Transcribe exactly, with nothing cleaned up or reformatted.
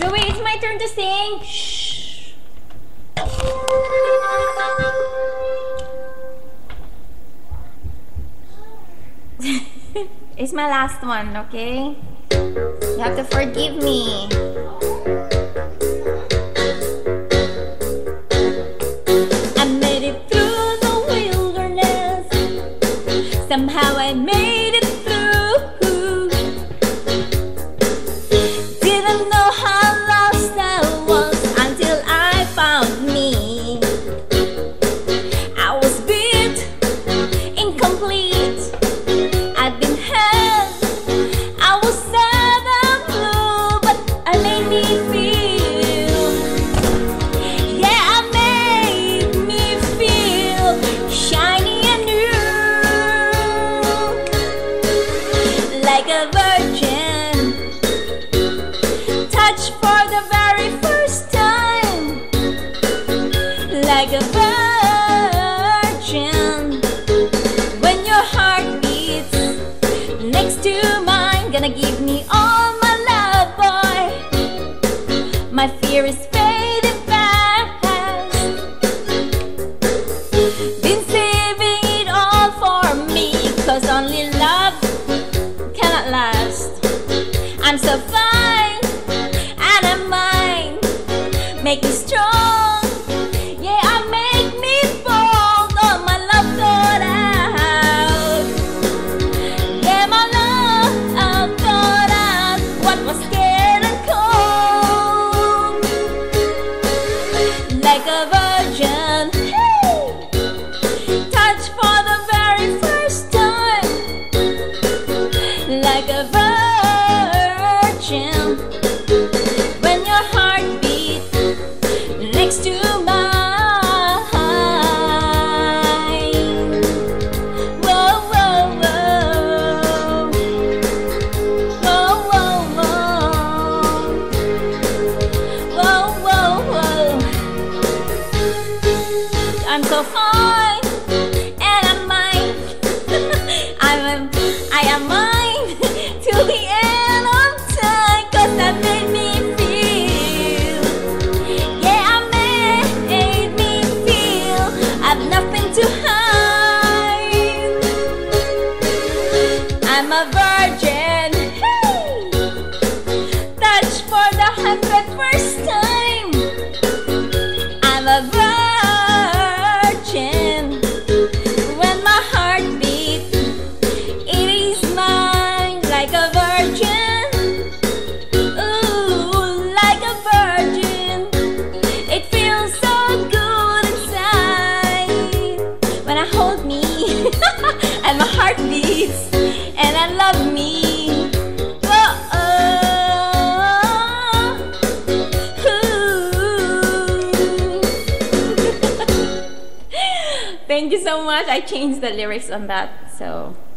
Zoe, it's my turn to sing. Shh. It's my last one, okay? You have to forgive me. I made it through the wilderness. Somehow I made it through. Didn't know how lost I was until I found me. I was beat, incomplete. I've been held, I was sad and blue, but I made me feel. Yeah, I made me feel shiny and new, like a virgin, touched for the very first time, like a virgin. When your heart beats next to mine, gonna give me all my love, boy. My fear is fading fast. Been saving it all for me, cause only love cannot last. I'm so fine, and I'm mine. Make me strong, yeah, I make me bold. All my love thought out. Yeah, my love I've thought out what was scared and cold. Like a virgin, hey, touched for the very first time, like a virgin. When your heart beats next to mine. Whoa, whoa, whoa. Whoa, whoa, whoa. Whoa, whoa, whoa. I'm so fine, and I'm mine. I'm a, I am mine till the end of time, cause that made me feel. Yeah, I made me feel I've nothing to hide. I'm a virgin, hey, touched for the hundred first time. I'm a virgin. When my heart beats, it is mine, like a virgin. Ooh, like a virgin. It feels so good inside when I hold me and my heart beats and I love me. Whoa, ooh. Thank you so much. I changed the lyrics on that, so